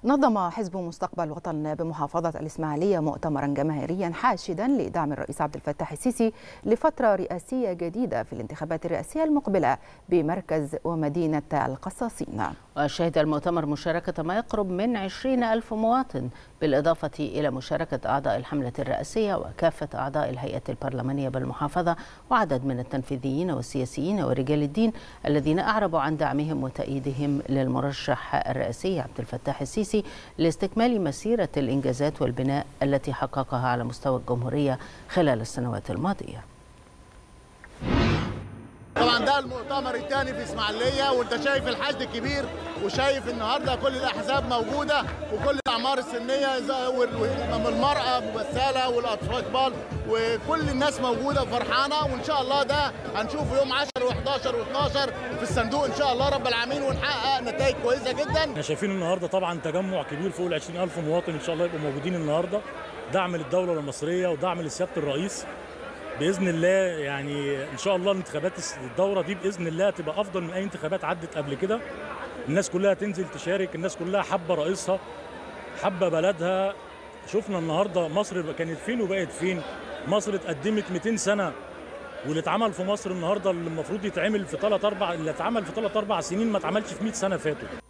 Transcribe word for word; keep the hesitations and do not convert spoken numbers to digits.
نظم حزب مستقبل الوطن بمحافظة الإسماعيلية مؤتمرا جماهيريا حاشدا لدعم الرئيس عبد الفتاح السيسي لفترة رئاسية جديدة في الانتخابات الرئاسية المقبلة بمركز ومدينة القصاصين. وشهد المؤتمر مشاركة ما يقرب من عشرين ألف مواطن، بالإضافة إلى مشاركة أعضاء الحملة الرئاسية وكافة أعضاء الهيئة البرلمانية بالمحافظة وعدد من التنفيذيين والسياسيين ورجال الدين الذين أعربوا عن دعمهم وتأييدهم للمرشح الرئاسي عبد الفتاح السيسي لاستكمال مسيرة الإنجازات والبناء التي حققها على مستوى الجمهورية خلال السنوات الماضية. طبعا ده المؤتمر الثاني في اسماعيليه، وانت شايف الحشد الكبير وشايف النهارده كل الاحزاب موجوده وكل الاعمار السنيه، والمراه ممثله والاطفال وكل الناس موجوده وفرحانه، وان شاء الله ده هنشوفه يوم عشرة وحداشر واثناشر في الصندوق ان شاء الله رب العالمين، ونحقق نتائج كويسه جدا. احنا شايفين النهارده طبعا تجمع كبير فوق ال عشرين ألف مواطن ان شاء الله يبقوا موجودين النهارده، دعم للدوله المصريه ودعم لسياده الرئيس باذن الله. يعني ان شاء الله الانتخابات الدوره دي باذن الله تبقى افضل من اي انتخابات عدت قبل كده. الناس كلها تنزل تشارك، الناس كلها حابه رئيسها، حابه بلدها. شفنا النهارده مصر كانت فين وبقت فين. مصر اتقدمت مئتين سنه، واللي اتعمل في مصر النهارده اللي المفروض يتعمل في ثلاث اربع اللي اتعمل في ثلاث اربع سنين ما اتعملش في مئة سنه فاتوا.